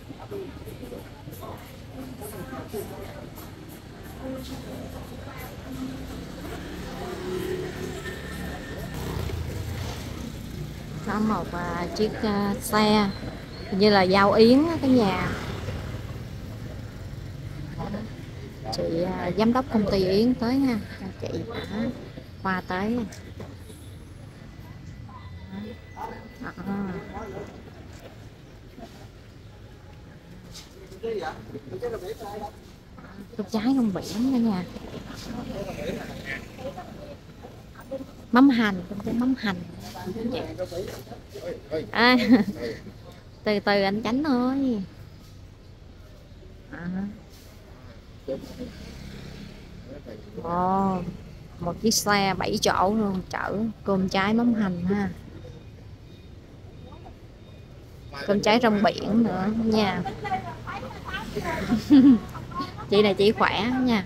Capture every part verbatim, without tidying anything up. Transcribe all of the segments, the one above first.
Có một uh, chiếc uh, xe như là giao yến á, cái nhà chị uh, giám đốc công ty Yến tới ha, chị đã qua tới. À. Cơm cháy rong biển cả nhà, mắm hành, cơm cháy mắm hành. À, từ từ anh Chánh ơi. À. Ồ, một chiếc xe bảy chỗ luôn chở cơm cháy mắm hành ha, cơm cháy rong biển nữa nha. Chị này chị khỏe nha.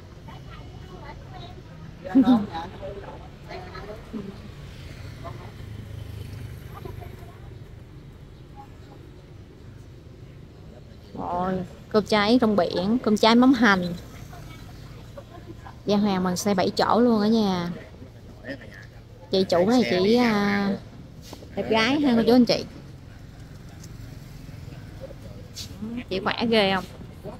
Rồi, cơm cháy rong biển, cơm cháy mắm hành, gian hàng bằng xe bảy chỗ luôn ở nhà. Chị chủ này chị à, đẹp gái ha cô chú anh chị. Chị khỏe ghê không?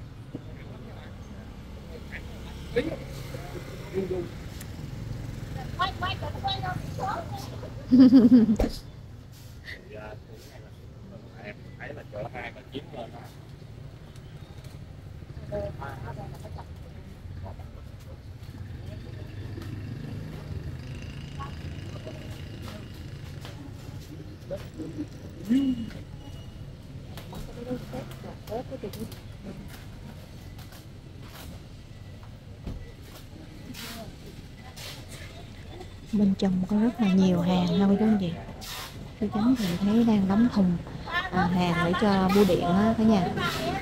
Bên trong có rất là nhiều hàng ha cô chú anh chị. Cô chú thì thấy đang đóng thùng à, hàng để cho bưu điện á cả nhà.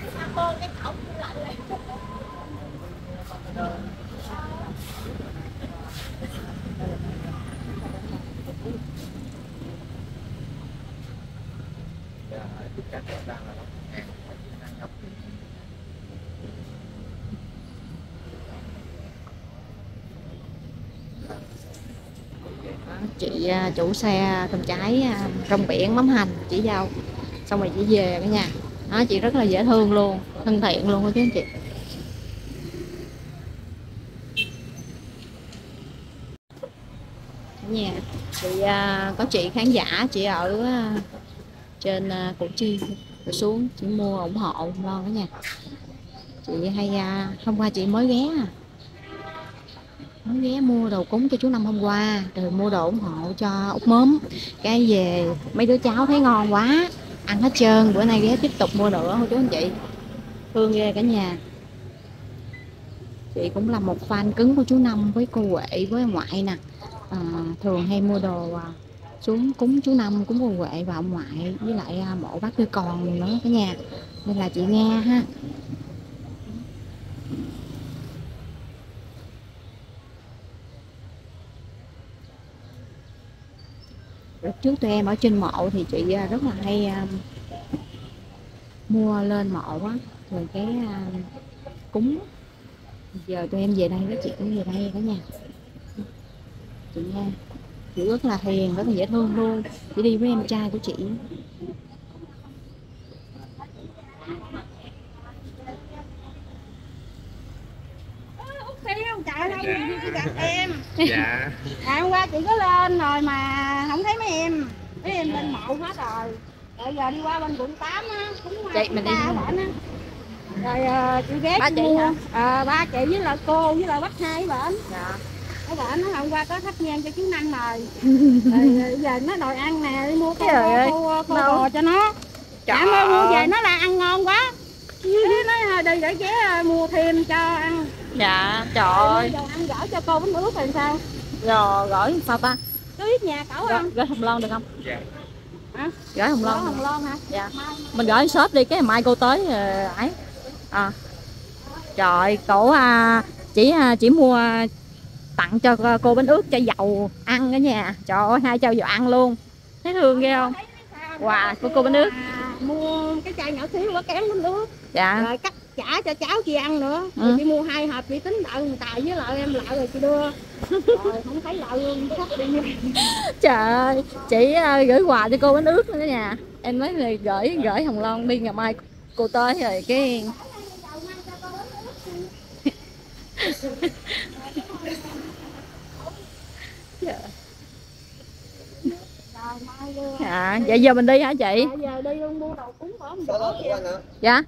Chị chủ xe cơm cháy rong biển mắm hành chỉ giao xong rồi chị về cả nhà. Đó, chị rất là dễ thương luôn, thân thiện luôn cô chú anh chị. Cả nhà chị có chị khán giả chị ở trên Củ Chi rồi xuống chị mua ủng hộ ngon cả nhà. Chị hay hôm qua chị mới ghé à mới ghé mua đồ cúng cho chú Năm hôm qua, rồi mua đồ ủng hộ cho út mớm, cái về mấy đứa cháu thấy ngon quá ăn hết trơn, bữa nay ghé tiếp tục mua nữa thôi chú anh chị, thương ghê cả nhà. Chị cũng là một fan cứng của chú Năm với cô Huệ với ông ngoại nè, à, thường hay mua đồ à, xuống cúng chú Năm, cúng cô Huệ và ông ngoại với lại à, mộ bác Tư Còn nữa cả nhà, nên là chị nghe ha. Lúc trước tụi em ở trên mộ thì chị rất là hay uh, mua lên mộ á, rồi cái uh, cúng. Giờ tụi em về đây đó, chị cũng về đây cả nhà. Chị nha, chị rất là hiền, rất là dễ thương luôn. Chị đi với em trai của chị. Chạy đâu đi gặp em. Dạ. À, hôm qua chị có lên rồi mà không thấy mấy em. Mấy em bên mộ hết rồi. Rồi giờ đi qua bên quận tám á, cũng chị mình đi bển á. Rồi uh, chị ghé ba chị chị mua. hả? À, ba chị với lại cô với lại bác hai bển. Dạ. Cái bển nó hôm qua có thắp nhang cho chú Năm rồi. Rồi giờ nó đòi ăn nè, đi mua con cô cô bò cho nó. Dạ mua mua về nó là ăn ngon quá. Nó đi để ghé mua thêm cho ăn. Dạ, trời ơi. Giờ ăn gửi cho cô bánh ướt rồi sao? Rồi gửi sao ta? Cứ ít nhà cậu ăn. Gửi Hồng Loan được không? Dạ. Hả? Gửi Hồng Loan. Hồng Loan hả? Dạ. Mình gửi shop đi, cái mai cô tới ấy. À. Trời, cổ à, chỉ chỉ mua tặng cho cô bánh ướt cho dầu ăn cả nhà. Trời ơi, hai chầu dầu ăn luôn. Thấy thương ghê không? Wow, của cô bánh ướt. mua cái chai nhỏ xíu có kém lắm nước. Dạ. Rồi cắt chả cho cháu chị ăn nữa. Ừ. Rồi chị mua hai hộp chị tính đợi người ta với lại em lại rồi chị đưa. Rồi không thấy lợi luôn sắp đi. Trời ơi, chị uh, gửi quà cho cô bánh ướt nữa nha. Em nói là gửi gửi Hồng Loan đi, ngày mai cô tới rồi cái dạ. Vậy giờ mình đi hả chị? À, giờ đi luôn mua đồ cúng bỏ bữa kìa. Dạ.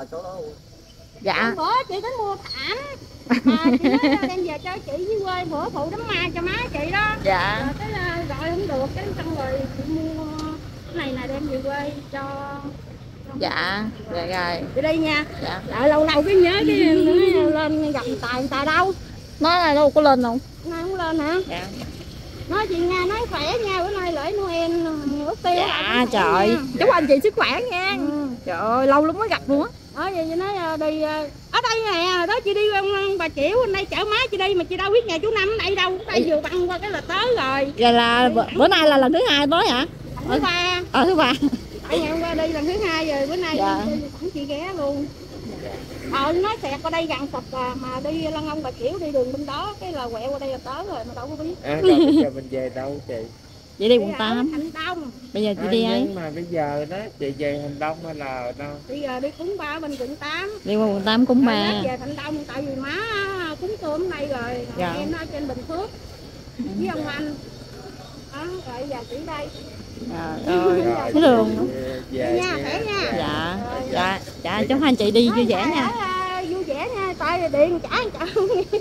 Dạ. Bữa chị tính mua thảm. À, chị nói đem về cho chị với quê bữa phụ đám ma cho má chị đó. Dạ. Rồi cái gọi không được cái xong rồi chị mua cái này nè đem về quê cho. Dạ. Dạ rồi. Đi đi nha. Dạ. Đợi lâu lâu cái nhớ cái lên gặp tài người ta đâu. Nói là đâu có lên không? Nay không lên hả? Dạ. Nói chị Nga nói khỏe nha, bữa nay lễ Noel ước tiêu. Dạ trời, chúc anh chị sức khỏe nha. Ừ. Trời ơi, lâu lắm mới gặp luôn á. Đó vậy chị nói đi ở đây nè, đó chị đi Bà Chiểu bên đây chở má chị đi mà chị đâu biết nhà chú Năm ở đây đâu, đây vừa băng qua cái là tới rồi. Vậy là bữa, bữa nay là lần thứ hai tới hả? Thứ ba. Ờ thứ ba. Tại ngày hôm qua đi lần thứ hai rồi, bữa nay dạ. đi sẵn chị ghé luôn. Ờ nói xẹt qua đây gần sập à, mà đi Lăng Ông Bà Chiểu đi đường bên đó cái là quẹo qua đây là tới rồi mà đâu có biết. À, rồi bây giờ mình về đâu chị? Chị đi quận tám. Thành Đông. Bây giờ chị À, đi ấy. nhưng mà bây giờ đó chị về Thành Đông hay là ở đâu? Bây giờ đi cúng ba bên quận tám. Đi qua quận tám cúng ba. Về Thành Đông tại vì má cúng cơm đây rồi. Dạ. Em nó trên Bình Phước với ông anh. Đó, rồi giờ chị đây. Trời ơi, cái đường. Về nha, khỏe nha. Dạ. Dạ, dạ chúc hai chị đi vui vẻ nha. À, vui vẻ nha, tại điện trả anh trả.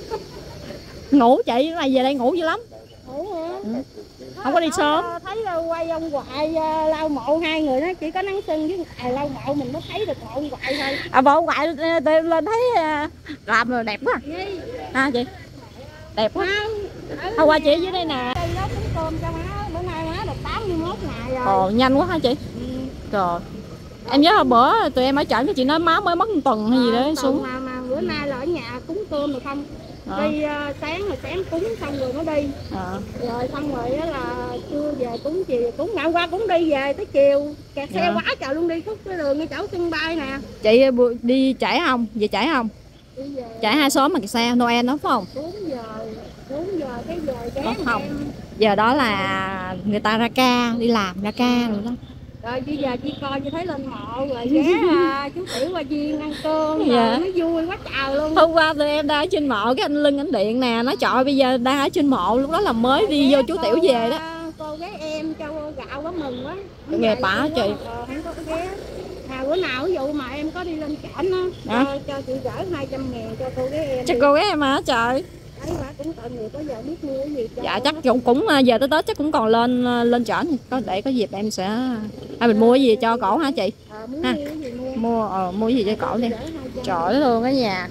Ngủ chị, cái này về đây ngủ dữ lắm. Ngủ hả? Ừ. Không có đi sớm. Thấy quay ông Hoài lau mộ hai người đó chỉ có nắng sưng với à, lau mộ mình mới thấy được mộ ông Hoài thôi. À bộ ngoại lên thấy làm rồi đẹp quá. À chị. Đẹp quá. Hôm qua chị dưới đây nè. Đây đó cúng cơm cho má, bữa nay má được tám mươi mốt ngày rồi. Ồ nhanh quá hả chị? Ừ. Trời. Em nhớ hồi bữa tụi em ở chợ cái chị nói má mới mất một tuần hay gì đó xuống. Mà, mà bữa nay là ở nhà cúng cơm rồi không? À. Đi uh, sáng rồi sáng cúng xong rồi nó đi. À. Rồi xong rồi đó là trưa về cúng chiều cúng, ngày hôm qua cũng đi về tới chiều kẹt xe dạ. Quá trời luôn đi khúc cái đường ngay chỗ sân bay nè. Chị đi chảy không? Về chảy không? Đi về. Chảy hai xóm mà kẹt xe Noel đó phải không? bốn giờ, bốn giờ cái giờ ghé không. Em. Giờ đó là người ta ra ca, đi làm ra ca rồi đó. Rồi bây giờ chị coi chị thấy lên mộ rồi ghé à, chú Tiểu qua Duyên ăn cơm dạ. Rồi nó vui quá trời luôn. Hôm qua tụi em đang ở trên mộ cái anh Lưng ảnh điện nè, nói trời bây giờ đang ở trên mộ, lúc đó là mới đi vô chú Tiểu về đó. Cô ghé em cho gạo quá mừng quá. Nghe bả chị. Ờ, không có ghé. À, bữa nào ví dụ mà em có đi lên trển á, cho, cho chị gửi hai trăm ngàn cho cô ghé em. Cho cô ghé em hả trời. Đấy bà cũng tội nghiệp có giờ biết mua cái gì cho. Dạ chắc cũng cũng giờ tới Tết chắc cũng còn lên lên trển, có để có dịp em sẽ hay mình mua cái gì cho cổ hả chị? À, muốn ha. Cái gì mua mua ờ, mua cái gì cho cổ đi. Trời ơi luôn á nhà.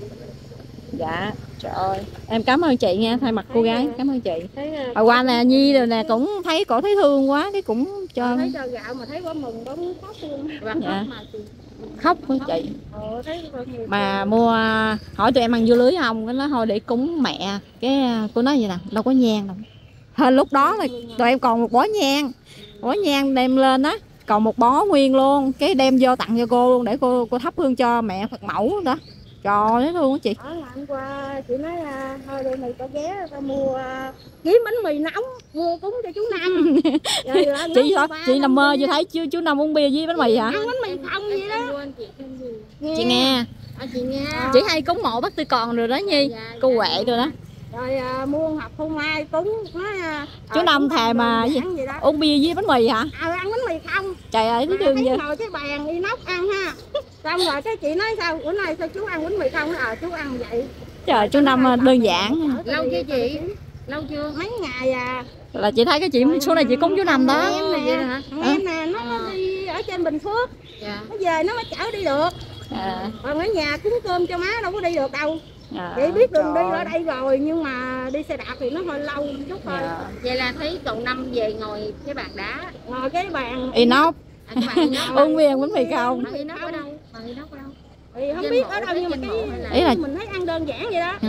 Dạ trời ơi em cảm ơn chị nha, thay mặt cô gái cảm ơn chị. Hồi qua nè Nhi rồi nè cũng thấy cổ thấy thương quá cái cũng cho thấy cho gạo mà thấy quá mừng quá muốn khóc luôn. Dạ. Khóc với chị. Ờ, thấy mà mua hỏi tụi em ăn dưa lưới không, cái nó thôi để cúng mẹ, cái cô nói vậy nè đâu có nhang đâu. Hơn lúc đó là tụi em còn một bó nhang, bó nhang đem lên á, còn một bó nguyên luôn, cái đem vô tặng cho cô luôn để cô cô thắp hương cho mẹ Phật mẫu đó. Trời ơi thương á chị. Ở hôm qua chị nói thôi đây mày tao ghé tao mua kiếm bánh mì nóng mua cúng cho chú Năm. Rồi, chị hả? Chị nằm mơ chị thấy chú chú Năm uống bia với bánh mì hả? Ăn bánh mì không vậy đó. Nghe. Chị nghe. À, chị nghe. Chị hay cúng mộ Bác Tư Còn rồi đó Nhi. Dạ, dạ, cô Huệ rồi đó. Rồi à, mua hộp phô mai cúng nói à, chú Năm thèm mà gì? Uống bia với bánh mì hả? À, ăn bánh mì không. Trời ơi thấy thương vậy. Ngồi cái bàn inox ăn ha. Xong rồi cái chị nói sao bữa nay sao chú ăn bánh mì không? Ờ à, chú ăn vậy. Trời chú Năm đơn giản. Lâu chưa chị? Lâu chưa? Mấy ngày à. Là chị thấy cái chị số này chị cúng chú Năm đó. Em nè, hả? Em nè nó, nó đi ở trên Bình Phước. Dạ. Nó về nó mới chở đi được. À. Còn ở nhà cúng cơm cho má đâu có đi được đâu. À, chị biết đường đi ở đây rồi nhưng mà đi xe đạp thì nó hơi lâu chút thôi. Dạ. Vậy là thấy cậu Năm về ngồi cái bàn đá, ngồi cái bàn inox. À, cái bàn inox. Uống bia bánh mì không? Bàn inox ở đâu? Bàn inox ở đâu? Thì không biết ở đâu nhưng mà cái ý là mình thấy ăn đơn giản vậy đó. Dạ.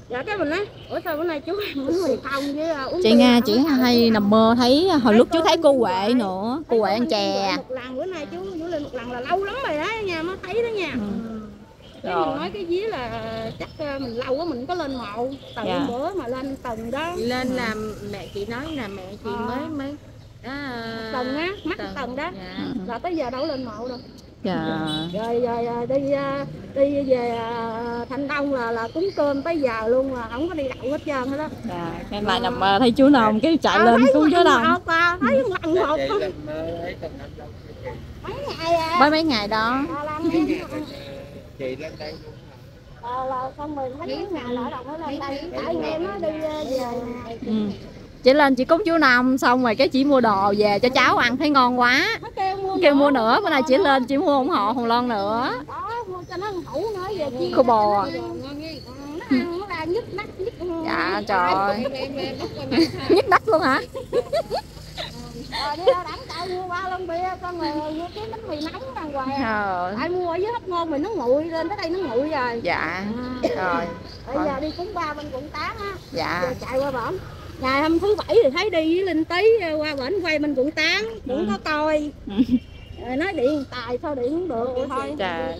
Dạ cái mình nói ủa sao bữa nay chú ăn bánh mì không với uh, uống Chị bia Nga không? chỉ hay nằm mơ thấy hồi lúc chú thấy cô Huệ nữa, cô Huệ ăn chè. Một lần bữa nay chú chú lên một lần là lâu lắm rồi đó nha, mới thấy đó nha. Ừ. Cái mình nói cái dí là chắc uh, mình lâu quá mình có lên mộ từ Dạ. bữa mà lên tuần đó. Lên là mẹ chị nói là mẹ chị Ờ. mới mới đó, Tuần á, mắt tuần. tuần đó. Dạ. Ừ. Rồi tới giờ đâu lên mộ đâu. Dạ. Rồi rồi à, đi à, đi về à, Thanh Đông là là cúng cơm tới giờ luôn mà không có đi đậu hết trơn hết đó. Dạ. Cái lại nằm mơ thấy chú Nông cái chạy À, lên thấy cứu chú lần Nông. một à, thấy lần một Chị không? làm mơ ấy tầm năm đâu chị. Mấy ngày à. Mấy mấy ngày đó. À, làm Mấy em ngày rồi chị lên đây luôn hả? à, là xong rồi thấy mấy ngày lại đồng nó lên đây tại nghe em nói đi à, về. Ừ. Chị lên chị cúng chú Nông xong rồi cái chị mua đồ về cho cháu ăn thấy ngon quá. Nó kêu mua Kêu mua nữa, bữa nay chị lên chị mua ủng hộ Hồng Loan nữa. đó mua cho nó hủ nữa về chiên Khô bò. nó ăn nó ra nhức nách nhức. Dạ trời ơi. Nhức nách luôn hả? Rồi đi ra đẳng tạo mua ba lon bia con người mua cái bánh mì nóng đàng hoàng. Trời. Ai mua ở dưới Hóc Môn mình nó nguội lên tới đây nó nguội rồi. Dạ. À. Rồi. Bây giờ đi cúng ba bên quận tám á. Dạ. Giờ chạy qua bển. Ngày hôm thứ bảy thì thấy đi với Linh Tý qua bển quay bên quận tám cũng Ừ. có coi. Ừ. Rồi nói điện tài sao điện cũng được vậy thôi. Trời.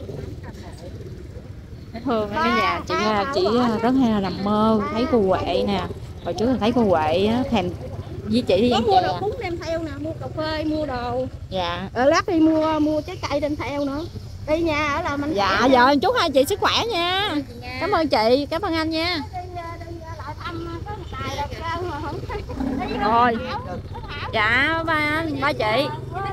Thường ở cái nhà chị Nga chỉ rất hay là nằm mơ thấy cô Huệ nè. Hồi trước là thấy cô Huệ á, thèm với chị đi Có ăn mua chè. đồ cúng đem theo nè, mua cà phê, mua đồ. Dạ. Rồi lát đi mua mua trái cây đem theo nữa. Đi nhà ở là mình. Dạ rồi chúc hai chị sức khỏe nha. Cảm ơn chị, cảm ơn anh nha. Đi, đi lại thăm có một tài đâu sao mà không thấy. Đi đâu Rồi. Thảo, có Thảo. Dạ ba anh, ba chị.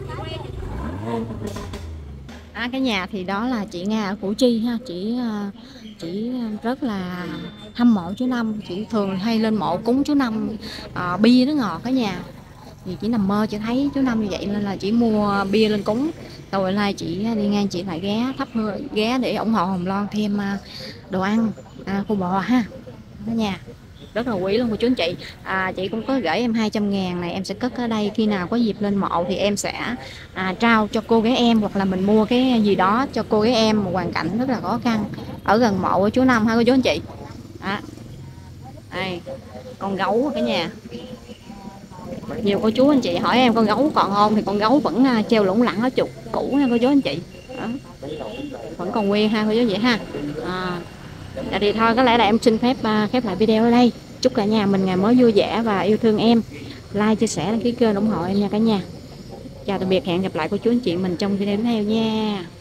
À, cái nhà thì đó là chị Nga ở Củ Chi ha, chị à, chị rất là hâm mộ chú Năm, chị thường hay lên mộ cúng chú Năm à, bia nó ngọt cả nhà. Thì chỉ nằm mơ chị thấy chú Năm như vậy nên là chỉ mua bia lên cúng. Rồi nay chị đi ngang chị lại ghé thắp hương, ghé để ủng hộ Hồng Loan thêm à, đồ ăn à, khô bò ha cả nhà. Rất là quý luôn của chú anh chị. À, chị cũng có gửi em hai trăm ngàn này, em sẽ cất ở đây, khi nào có dịp lên mộ thì em sẽ à, trao cho cô gái em, hoặc là mình mua cái gì đó cho cô gái em một hoàn cảnh rất là khó khăn ở gần mộ của chú Năm ha cô chú anh chị. Đó. Đây, con gấu cả nhà. Nhiều cô chú anh chị hỏi em con gấu còn không, thì con gấu vẫn à, treo lủng lẳng ở trục cũ nha cô chú anh chị. Đó. Vẫn còn nguyên ha cô chú anh chị ha. À. Dạ thì thôi có lẽ là em xin phép uh, khép lại video ở đây. Chúc cả nhà mình ngày mới vui vẻ và yêu thương em. Like, chia sẻ, đăng ký kênh ủng hộ em nha cả nhà. Chào tạm biệt, hẹn gặp lại cô chú anh chị mình trong video tiếp theo nha.